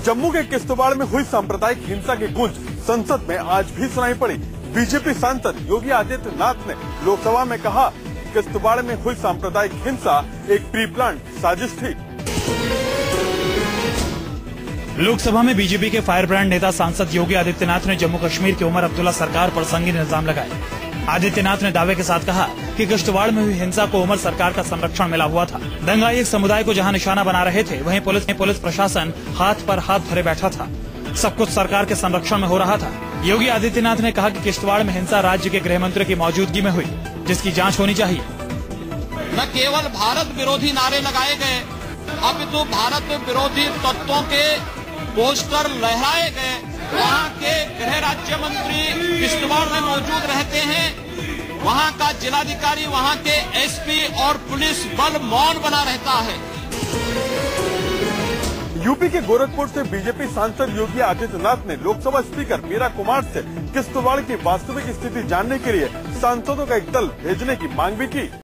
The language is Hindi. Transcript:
जम्मू के किश्तवाड़ में हुई सांप्रदायिक हिंसा की गूंज संसद में आज भी सुनाई पड़ी। बीजेपी सांसद योगी आदित्यनाथ ने लोकसभा में कहा, किश्तवाड़ में हुई सांप्रदायिक हिंसा एक प्री प्लान साजिश थी। लोकसभा में बीजेपी के फायर ब्रांड नेता सांसद योगी आदित्यनाथ ने जम्मू कश्मीर की उमर अब्दुल्ला सरकार पर संगीन इल्जाम लगाए। आदित्यनाथ ने दावे के साथ कहा कि किश्तवाड़ में हुई हिंसा को उमर सरकार का संरक्षण मिला हुआ था। दंगाई एक समुदाय को जहां निशाना बना रहे थे, वहीं पुलिस प्रशासन हाथ पर हाथ धरे बैठा था। सब कुछ सरकार के संरक्षण में हो रहा था। योगी आदित्यनाथ ने कहा कि किश्तवाड़ में हिंसा राज्य के गृह मंत्री की मौजूदगी में हुई, जिसकी जांच होनी चाहिए। न केवल भारत विरोधी नारे लगाए गए, अब तो भारत विरोधी तत्वों के पोस्टर लहराए गए। वहाँ के गृह राज्य मंत्री किश्तवाड़ में मौजूद रहते हैं, वहाँ का जिलाधिकारी, वहाँ के एसपी और पुलिस बल मौन बना रहता है। यूपी के गोरखपुर से बीजेपी सांसद योगी आदित्यनाथ ने लोकसभा स्पीकर मीरा कुमार से किश्तवाड़ की वास्तविक स्थिति जानने के लिए सांसदों का एक दल भेजने की मांग भी की।